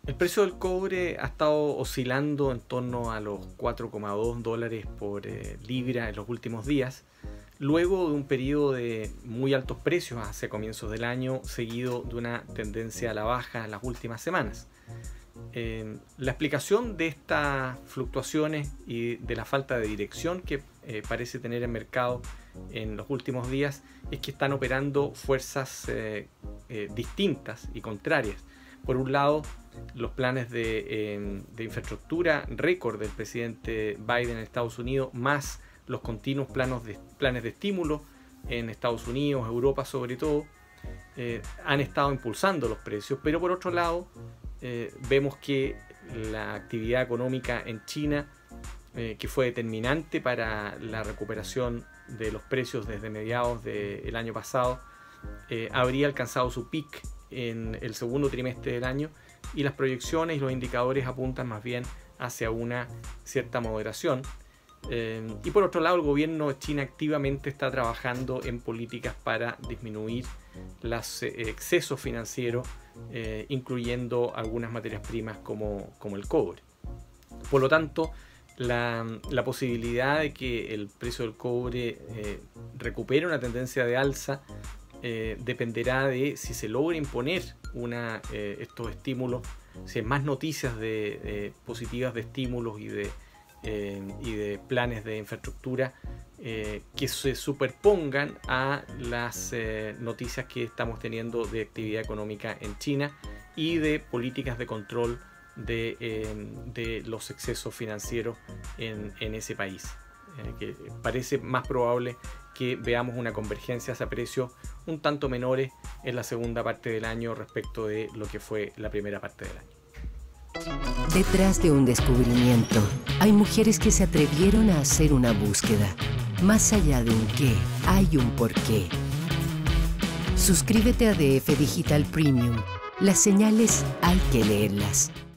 El precio del cobre ha estado oscilando en torno a los $4,2 por libra en los últimos días, luego de un periodo de muy altos precios hacia comienzos del año, seguido de una tendencia a la baja en las últimas semanas. La explicación de estas fluctuaciones y de la falta de dirección que parece tener el mercado en los últimos días es que están operando fuerzas distintas y contrarias. Por un lado, los planes de infraestructura récord del presidente Biden en Estados Unidos, más los continuos planes de estímulo en Estados Unidos, Europa sobre todo, han estado impulsando los precios, pero por otro lado vemos que la actividad económica en China, que fue determinante para la recuperación de los precios desde mediados del año pasado, habría alcanzado su peak en el segundo trimestre del año, y las proyecciones y los indicadores apuntan más bien hacia una cierta moderación. Y por otro lado, el gobierno de China activamente está trabajando en políticas para disminuir los excesos financieros, incluyendo algunas materias primas como el cobre. Por lo tanto, la posibilidad de que el precio del cobre recupere una tendencia de alza dependerá de si se logra imponer estos estímulos, si hay más noticias positivas de estímulos y de planes de infraestructura que se superpongan a las noticias que estamos teniendo de actividad económica en China y de políticas de control de los excesos financieros en ese país, que parece más probable que veamos una convergencia hacia precios un tanto menores en la segunda parte del año respecto de lo que fue la primera parte del año. Detrás de un descubrimiento, hay mujeres que se atrevieron a hacer una búsqueda. Más allá de un qué, hay un por qué. Suscríbete a DF Digital Premium. Las señales hay que leerlas.